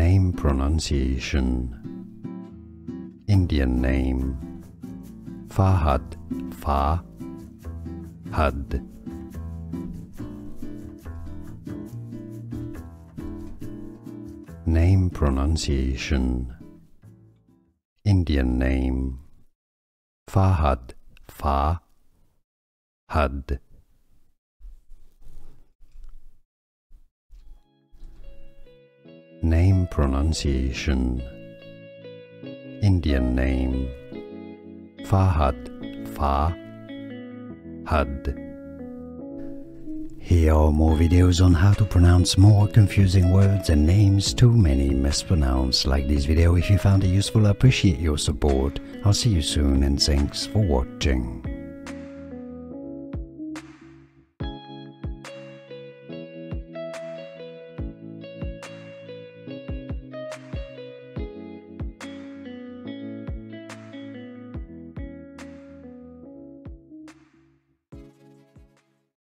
Name pronunciation. Indian name. Fahad, Fahad. Name pronunciation. Indian name. Fahad, Fahad. Name pronunciation. Indian name. Fahad, Fahad. Here are more videos on how to pronounce more confusing words and names too many mispronounced. Like this video if you found it useful. I appreciate your support. I'll see you soon and thanks for watching.